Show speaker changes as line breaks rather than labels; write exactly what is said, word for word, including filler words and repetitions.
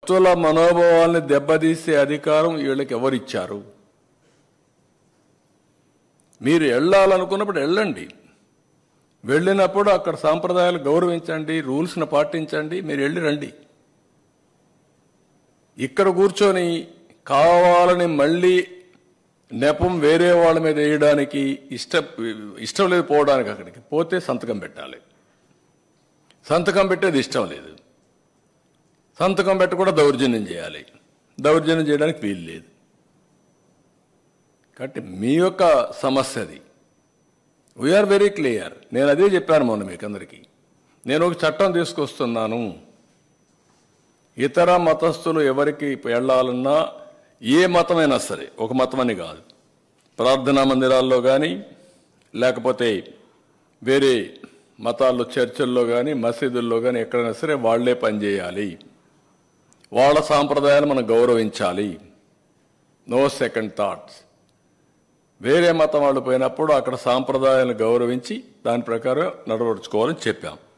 భక్తుల మనోభావాల్ని దెబ్బతీసే అధికారం వీళ్ళకి ఎవరిచ్చారు? మీరు వెళ్ళాలనుకున్నప్పుడు వెళ్ళండి, వెళ్ళినప్పుడు అక్కడ సాంప్రదాయాలు గౌరవించండి, రూల్స్ను పాటించండి, మీరు వెళ్ళి రండి. ఇక్కడ కూర్చొని కావాలని మళ్ళీ నెపం వేరే వాళ్ళ మీద వేయడానికి ఇష్ట ఇష్టం లేదు, పోవడానికి అక్కడికి పోతే సంతకం పెట్టాలి. సంతకం పెట్టేది ఇష్టం లేదు, సంతకం పెట్టి కూడా దౌర్జన్యం చేయాలి, దౌర్జన్యం చేయడానికి వీలు లేదు. కాబట్టి మీ యొక్క సమస్య అది. We're very clear. నేను అదే చెప్పాను మొన్న మీకు అందరికీ. నేను ఒక చట్టం తీసుకొస్తున్నాను, ఇతర మతస్థులు ఎవరికి వెళ్ళాలన్నా ఏ మతమైనా సరే, ఒక మతం అని కాదు, ప్రార్థనా మందిరాల్లో కానీ లేకపోతే వేరే మతాల్లో చర్చిల్లో కానీ మసీదుల్లో కానీ ఎక్కడైనా సరే వాళ్లే పనిచేయాలి, వాళ్ళ సాంప్రదాయాలు మనం గౌరవించాలి, నో సెకండ్ థాట్స్. వేరే మతం వాళ్ళు పోయినప్పుడు అక్కడ సాంప్రదాయాలను గౌరవించి దాని ప్రకారం నడవడుచుకోవాలని చెప్పాం.